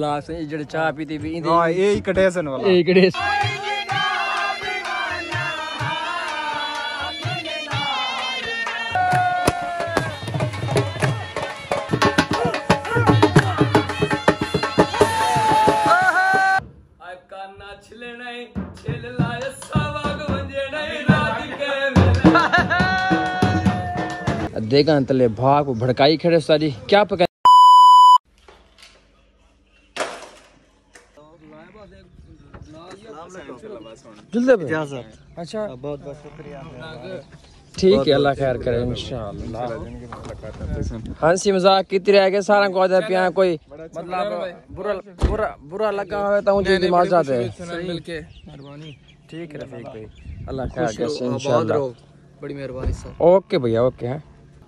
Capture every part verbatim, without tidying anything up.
गिलास जेड़े चाह पीती भी इंदे हां ए कटेसन वाला ए कटेस देखा तले भाग को भड़काई खड़े सारी क्या पका अच्छा बहुत बहुत शुक्रिया ठीक है अल्लाह खैर करे इंशाअल्लाह हंसी मजाक की रह गए सारा को आदर पिया कोई मतलब बुरा बुरा बुरा लगा हो तो मुझे दिमाग जाते मिलके मेहरबानी ठीक है रफीक भाई अल्लाह खैर करे इंशाअल्लाह बड़ी मेहरबानी सर ओके भैया ओके है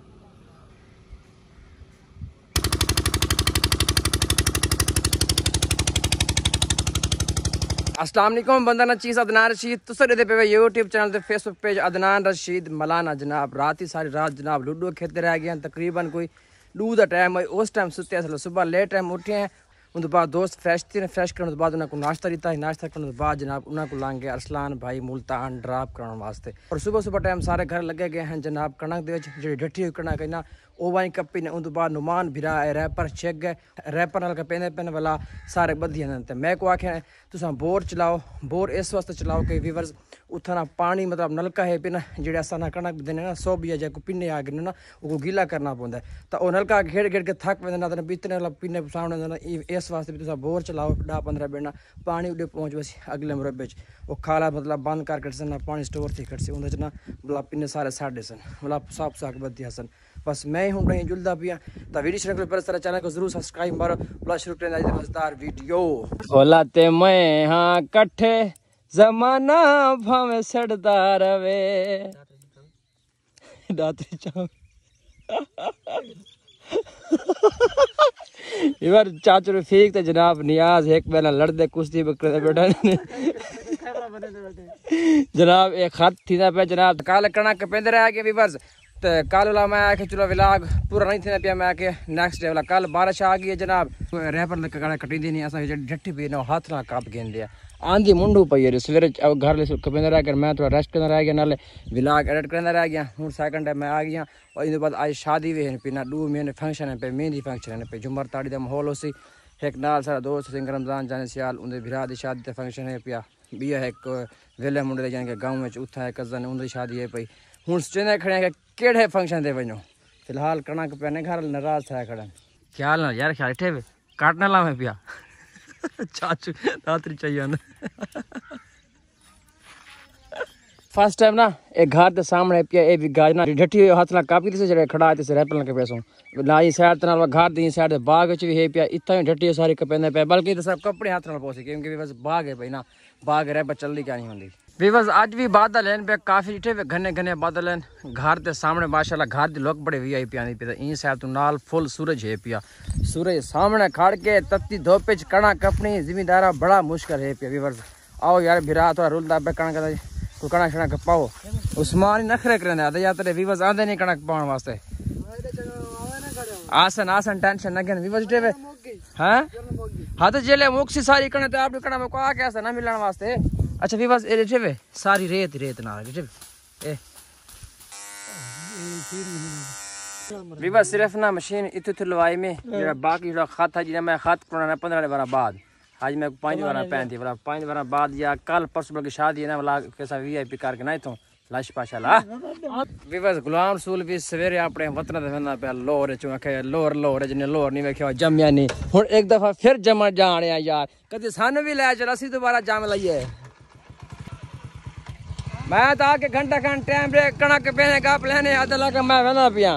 अस्सलाम वालेकुम बंदा चीज अदनान रशीद तुस दे पे यूट्यूब चैनल ते फेसबुक पेज अदनान रशीद मलाना जनाब रात ही सारी रात जनाब लूडो खेलते रह गए तकरीबन कोई दो का टाइम है उस टाइम सुते असल सुबह लेट टाइम उठे हैं उनके बाद दोस्त फ्रेश थे फ्रेश करने के बाद उन्होंने नाश्ता दिता है नाश्ता करने के बाद जनाब उन्होंने लांग गए अरसलान भाई मुल्तान ड्राप कराने वास्ते और सुबह सुबह टाइम सारे घर लगे गए हैं जनाब कणक दे जी डठी हुई कणक है ना वो वाई कपी ने उनके बाद नुमान भिरा रैपर चेक गए रैपर नाल पेंदे पेन वाला सारे बधिया ते मैं को आखे तुसा बोर चलाओ बोर इस वास्ते चलाओ कि वीवर्स उतना पानी मतलब नलका है पिना जेड़े असा ना कणक देने ना सौ बिया जो पिने आ गए ना वो गीला करना पौंदा तो वो नलका घेड़ घेड़ के थक वेंदे ना बीतने वाला पिने सामने ना इस वास्ते भी तुसा बोर चलाओ दस पंद्रह मिनट पानी उडे पहुंच बस अगले मुरब्बे वो खाला मतलब बंद करके ना पानी स्टोर थी कट से उन्हें ना मतलब पिने सारे साढ़े सन मतलब साफ साफ बदिया सन बस मैं हूँ नहीं जुलदा पिया तो वीडियो शुरू कर पर चैनल को जरूर सब्सक्राइब मारो प्लस शुरू करें मजेदार वीडियो होला ते मैं हाँ कट्ठे जमाना भावे सड़दा रवे दातरी चाव इवर चाचू रफीक ते जनाब नियाज एक बेला लड़दे कुश्ती बकरे बैठा जनाब एक खत थी पे जनाब काल कणक पेंदे रह गए वीवर्स तो कल वाला मैं आके चलो विलाग पूरा नहीं थी पिया मैं आके नेक्स्ट डे वाला कल बारिश आ गई है जनाब रैपर कटी दी नहीं असा डठी पी ना हाथ ना काप गेंदे आंधी मुंडू पई है सवेरे घर कपेंदा रह गया मैं थोड़ा रेस्ट करना रह गया नाले विलाग एडिट करना रह गया हूँ सैकेंड टाइम मैं आ गया और इसके बाद आज शादी भी है पिना दो महीने फंक्शन है पे मेहंदी फंक्शन है पे झुमर ताड़ी का माहौल उसी एक नाल सारा दोस्त सिंह रमजान जाने सियाल उनके बिरा की शादी फंक्शन है पिया भी है एक वेले मुंडे जाने के गाँव में उत्था है कजन उनकी शादी है पई हूँ चेंदा खड़े हैं केड़े फंक्शन ते वनो फिलहाल कणक पे घर नाराज था खड़न क्या ना यार ख्याल ठे काटना ला मैं पिया चाचू रात्रि चाहिए ना फर्स्ट टाइम ना एक घर के सामने पिया ए भी गाज ना डठी हाथ ना कापी से जड़े खड़ा है रैपल के पैसों ना ही साइड तना घर दी साइड बाग च भी है पिया इतना डठी सारी कपेंदे पे बल्कि तो सब कपड़े हाथ ना पहुंचे क्योंकि बस बाग है भाई ना बाग रैप चलती क्या नहीं होंगी विवस आज भी बादल हैं पे काफी इठे घने घने बादल हैं घर के सामने माशाल्लाह घर की लोग बड़े वी आई पी आनी पे इन साइड तो नाल फुल सूरज है पिया सूरज सामने खड़ के तत्ती धोपे च कणक अपनी जिमीदारा बड़ा मुश्किल है पिया विवर्स आओ यार भिरा थोड़ा रुलदा पे कणक कोई कणक शणक पाओ उस्मान ही नखरे करें आते या तेरे विवर्स आंदे नहीं कणक पाने वास्ते आसन आसन टेंशन न घेन विवर्स टेवे हां हां तो जेले मुक्सी सारी कणक तो आप कणक में को आ के आसा ना मिलने वास्ते अच्छा भी बस ए रे सारी रेत रेत ना ए भी बस सिर्फ ना मशीन इतु इतु लवाई में जेड़ा बाकी जेड़ा खात था जिने मैं खात करना पंद्रह बार बाद आज मैं पांच बार पहन थी वाला पांच बार बाद या कल परसों की शादी है ना वाला कैसा वीआईपी करके नहीं तो लाश पाशाला भी बस गुलाम रसूल भी सवेरे अपने वतन दे वंदा पे लोर चो आखे लोर लोर जिने लोर नहीं वेखियो जम्या नहीं हुन एक दफा फिर जम जाने यार कदी सन भी ले चला सी दोबारा जम लइए मैं तो आके घंटा खंड टाइम रे कणक पहने का प्लान है आधा लाख मैं वेंदा पिया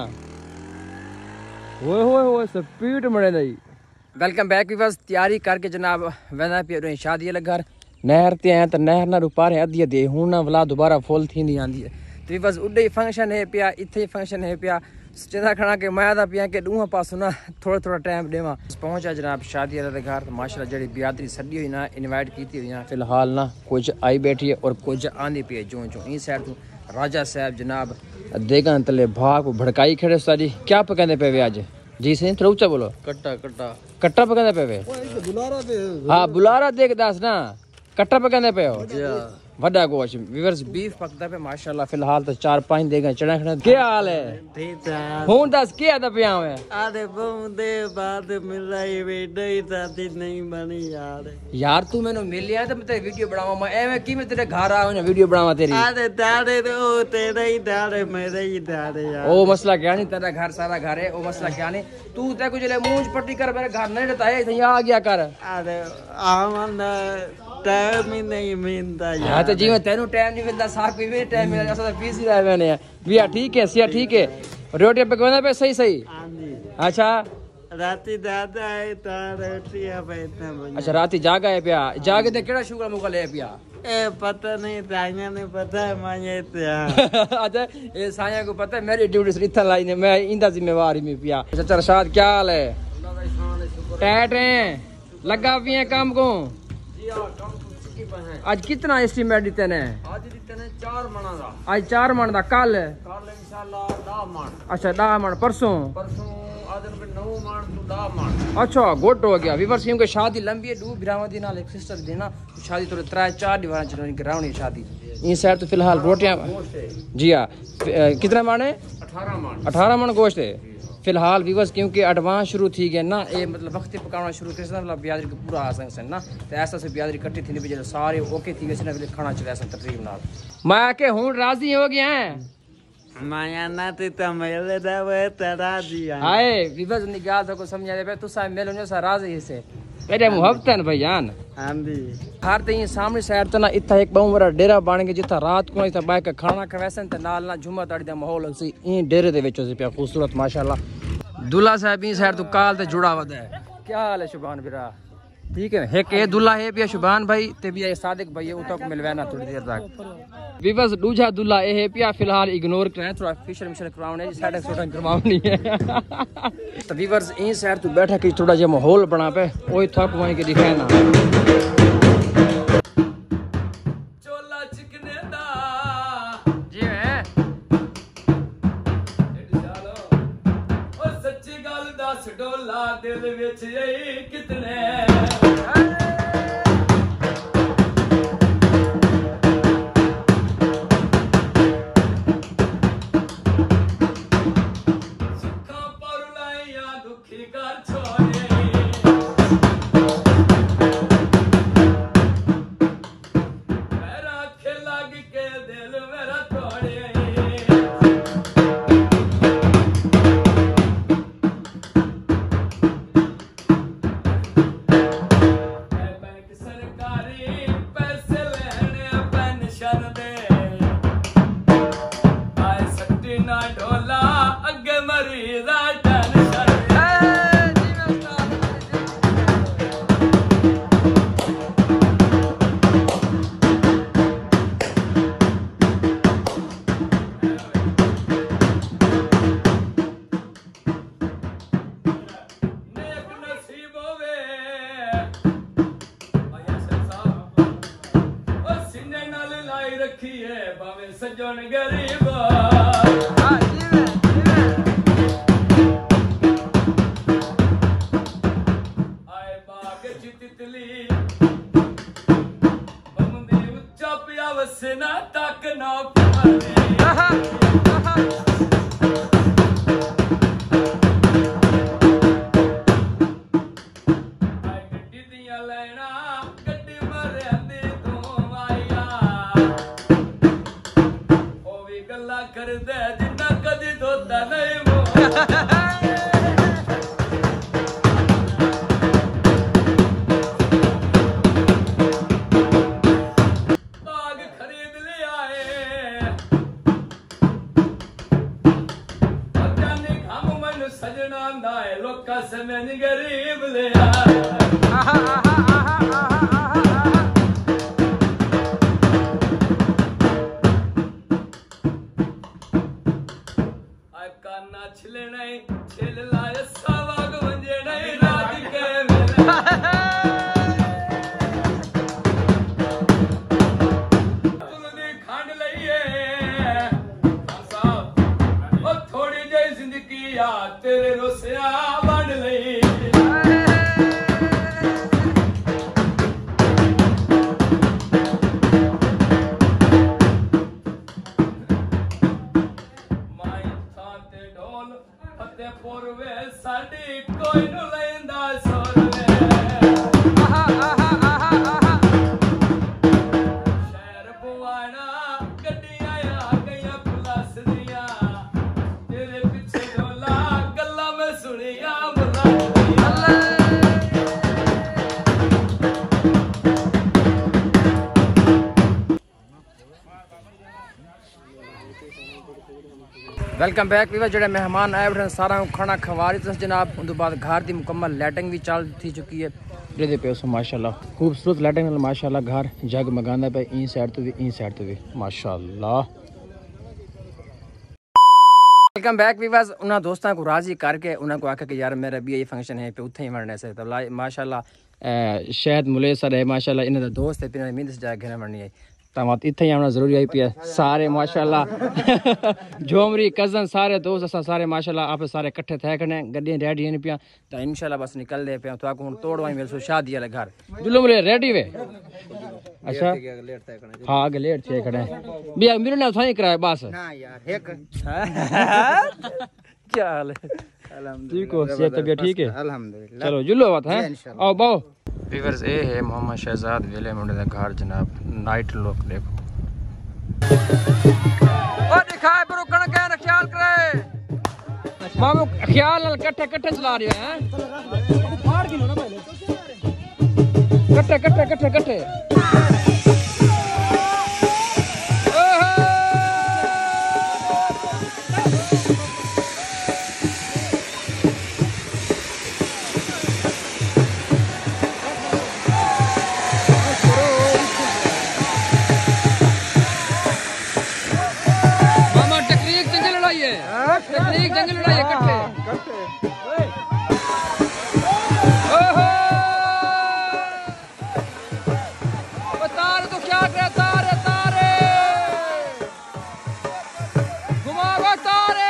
ओए होए होए स्पीड मड़े नहीं वेलकम बैक भी बस तैयारी करके जनाब वेंदा पिया शादी लगा नहर ते हैं तो नहर ना रुपार है अधी अधी हूं ना वाला दोबारा फुल थी नहीं आंदी है तो बस उडे ही फंक्शन है पिया इथे फंक्शन है पिया चेदा खड़ा के मैं दा पिया के दूह पासों ना थोड़ा थोड़ा टाइम देवा पहुंचा जनाब शादी वाले घर तो माशाल्लाह जड़ी बियादरी सदी हुई ना इनवाइट की हुई ना फिलहाल ना कुछ आई बैठी है और कुछ आंदी पी है जो जो इस साइड तो राजा साहब जनाब देगा तले भाग भड़काई खड़े सारी क्या पकांदे पे वे आज जी सही थोड़ा ऊंचा बोलो। कट्टा कट्टा कट्टा पकाने पे वे बुलारा दे हाँ बुलारा देख दास ना कट्टा पकाने पे हो जी वड्डा गोश व्यूअर्स बीफ पकदा पे माशाल्लाह फिलहाल तो चार पांच देगा चढ़ा खड़ा क्या हाल है ठीक है हुन दस क्या दा पिया है अरे बहुते बाद मिलाई वीडियो ही साथी नहीं बनी यार यार तू मैंने मिल लिया तो मैं तेरी वीडियो बनावा मैं एवे की मैं तेरे घर आऊं ना वीडियो बनावा तेरी अरे दाड़े तो तेरा ही दाड़े मेरे ही दाड़े यार ओ मसला क्या नहीं तेरा घर सारा घर है ओ मसला क्या नहीं तू ते कुछ ले मूंछ पट्टी कर मेरे घर नहीं रहता है इधर आ गया कर अरे आमन टाइम ही नहीं मिलता यार हां तो जी मैं तेनू टाइम नहीं मिलता साहब कोई भी टाइम मिला जैसा पीसी रहा मैंने भैया ठीक है सिया ठीक है रोटी पकवाना पे सही सही हां जी अच्छा राती दादा है तार रोटी पे इतना बजे अच्छा राती जागा है पिया जागे ते केड़ा शुगर मुका ले पिया ए पता नहीं ताइया ने पता है मैं त्या अच्छा ये साया को पता है मेरी ड्यूटी से इतना लाई ने मैं इंदा जिम्मेवारी में पिया अच्छा रशाद क्या हाल है टैट है लगा भी है काम को जी हां काम चुकी पे है आज कितना एस्टीमेट देते ने आज देते ने चार मणा दा आज चार मन दा कल कल इंशाल्लाह दस मण अच्छा दस मन परसों परसों आज पे नौ मण तो दस मण अच्छा गुड हो गया वीवर सिंह की शादी लंबी है दो बिरावा दी नाल एक सिस्टर देना शादी तो त्रै चार दीवार चलनी करावनी शादी इन साइड तो फिलहाल रोटियां जी हां कितना मन है अठारह मण अठारह मन गोश्त है फिलहाल व्यूअर्स क्योंकि एडवांस शुरू थी गया ना ये मतलब वक्त पकाना शुरू कर मतलब बियादरी को पूरा आ सकते ना तो ऐसा से बियादरी इकट्ठी थी नहीं सारे ओके थी गए ना खाना चले ऐसा तरतीब नाल मैं के हूं राजी हो गया है माया ना ते त मेले दा वे तरा दिया हाय व्यूअर्स निगाह तो को समझा दे तू सा मेलो ने सा राजी से मेरे मोहब्बत है भाईजान हां जी हर ते सामने साइड तो ना इतना एक बहुत बड़ा डेरा बन गया जिथा रात को इतना बाइक खाना खवैसन ते नाल ना जुम्मा ताड़ी दा माहौल सी ई डेरे दे विच पिया खूबसूरत माशाल्लाह दुल्ला साहब ई साइड तो काल ते जुड़ा वदा है क्या हाल है शुभान बिरा ठीक है एक ए दुल्ला है पिया शुभान भाई ते भी सादिक भाई उतो को मिलवाना थोड़ी देर तक विवस दूजा दुल्ला ए है पिया फिलहाल इग्नोर करें थोड़ा फिशर मिशर करवाने जी साइड शूटिंग करवानी है तो विवर्स ई साइड तो बैठा कि थोड़ा जे माहौल बना पे ओए थक वहीं के दिखाना चोला चिकने दा जी है ओ सच्ची गल दस डोला दिल विच ए कितने वेलकम बैक वीवर जो मेहमान आए बैठे सारा खाना खवा रही जनाब उन बाद घर की मुकम्मल लाइटिंग भी चल थी चुकी है दे पे माशाल्लाह खूबसूरत लाइटिंग माशाल्लाह घर जग मगांदा पे ई साइड तो भी ई साइड तो भी माशाल्लाह। वेलकम बैक वीवर्स उन्होंने दोस्तों को राजी करके उन्होंने को आखा कि यार मेरा भी ये फंक्शन है पे उत्थे ही मरने से तो माशाल्लाह शायद मुलेसर है माशाल्लाह इन्हें दोस्त है फिर मिंद से जाके घर मरनी है तमात इत्थे ही आना जरूरी आई पिया सारे माशाल्लाह झोमरी कजन सारे दोस्त असा सारे माशाल्लाह आप सारे इकट्ठे थे कने गड्डियां रेडी हैं पिया तो इंशाल्लाह बस निकल दे पे तो आको हुन तोड़वाई मेरे सो शादी वाले घर जुल्लू मेरे रेडी वे अच्छा हां आगे लेट थे खड़े बिया मेरे ने थाई कराया बस ना यार एक क्या हाल है अल्हम्दुलिल्लाह ठीक हो सेहत तबीयत ठीक है अल्हम्दुलिल्लाह चलो जुल्लो बात है आओ बाओ व्यूअर्स ये है मोहम्मद शहजाद वेले मुंडे का घर जनाब नाइट लुक देखो ओ दिखाए ब्रो कण के ख्याल करे मामू ख्याल नाल कट्ठे कट्ठे चला रहे हैं फाड़ किलो ना पहले कट्ठे कट्ठे कट्ठे कट्ठे तकनीक जंगल लड़ाई इकट्ठे तारे तो क्या करे तारे तारे घुमाओ तारे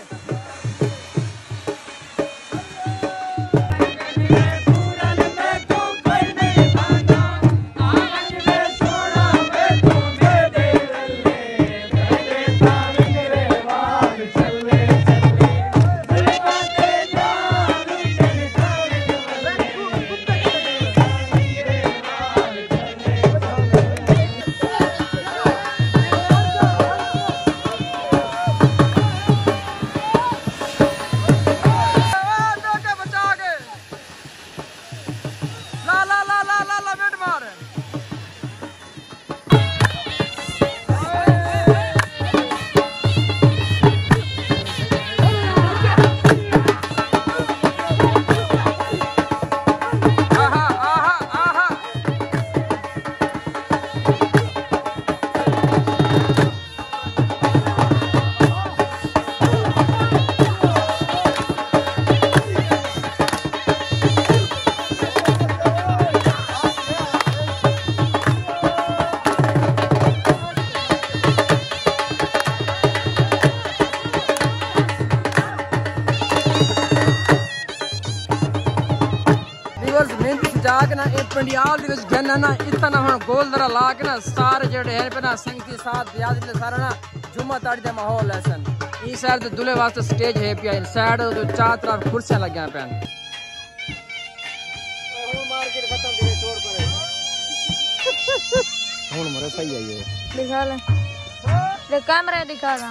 जाके ना एक पंडियाल दी विच गन्ना ना इतना हुन गोल दरा ला के ना सारे जेड़े है पे ना संगती साथ याद ले सारा ना जुम्मा ताड़ी दे माहौल है सन ई साइड ते दुल्हे वास्ते स्टेज है पिया इन साइड तो चार तरफ कुर्सियां लगियां पैन हुन मार्केट खत्म दे छोड़ पर हुन मरे सही है ये दिखा ले ले कैमरा दिखा ना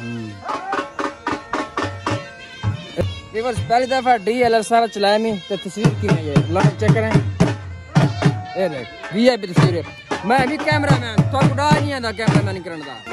व्यूअर्स पहली दफा डीएलआर सारा चलाया मैं तो तस्वीर की है ये लाइव चेक करें ये देख वीआईपी तस्वीर मैं भी कैमरामैन तो उड़ा नहीं आंदा कैमरामैन करने दा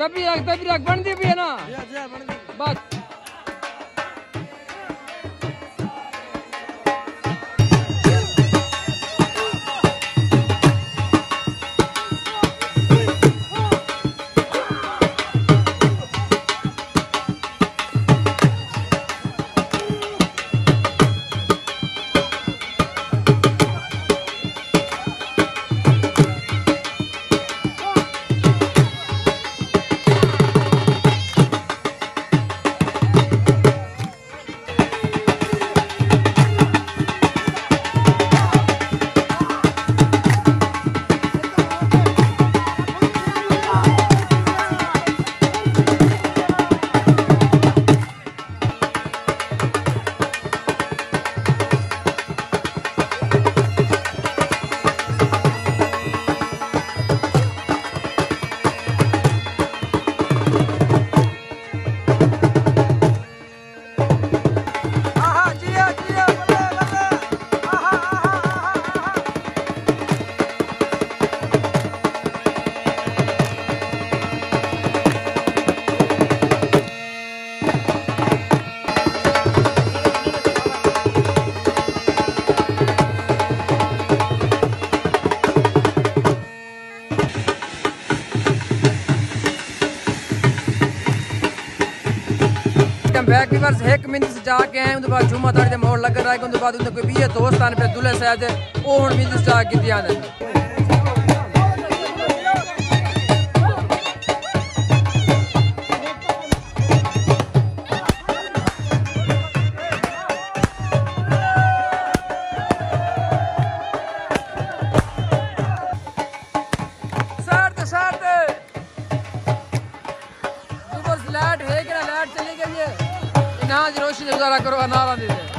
तभी रख तभी रख बन दी भी है ना बस। बैक भी बस एक मिनट से जाके आए उनके बाद जुम्मा ताड़ी दे मोड़ लग रहा है उनके बाद उनके कोई बीए दोस्त आने पे दुल्हे साहब दे ओ हुन मिनट से जाके दिया ने सर सर ऊपर लाइट है क्या लाइट चली गई है ना जी रोशनी गुजारा करो नारा दे दे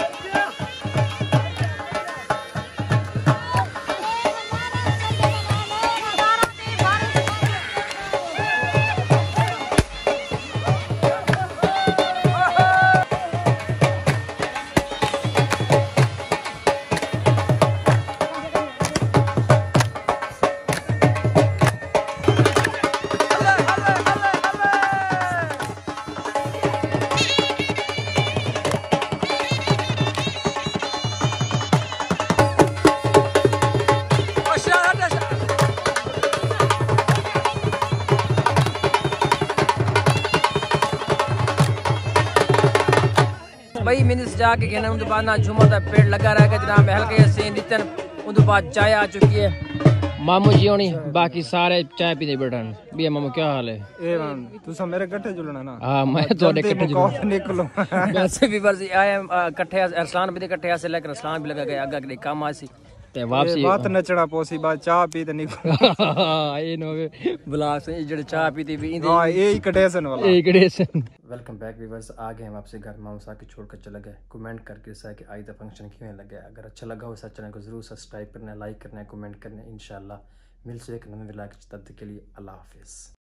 भाई मिनट जाके कहना उनके बाद ना झुमा था पेड़ लगा रहेगा जनाब हल्के से नितन उनके बाद चाय आ चुकी है मामू जी होनी बाकी सारे चाय पीने बैठन भी मामू क्या हाल है ए तू सब मेरे इकट्ठे जुलना ना हां मैं तो इकट्ठे जुलना निकलो वैसे भी बस आए इकट्ठे अरसलान भी इकट्ठे से लेकर अरसलान भी लगा गया आगे के काम आसी ते वापसी बात नचड़ा पोसी बात चाय पी ते निकलो हां ए नो बुला से जेड़े चाय पीती भी हां ए ही कडेसन वाला ए कडेसन वेलकम बैक व्यूअर्स आ गए हम आपसे घर मामू साहब के छोड़कर चले गए कमेंट करके सा कि आज दा फंक्शन क्यों लगा अगर अच्छा लगा हो चैनल को जरूर सब्सक्राइब करना लाइक करना कमेंट करना इंशाल्लाह मिलते हैं एक नए व्लॉग तब तक के लिए अल्लाह हाफिज।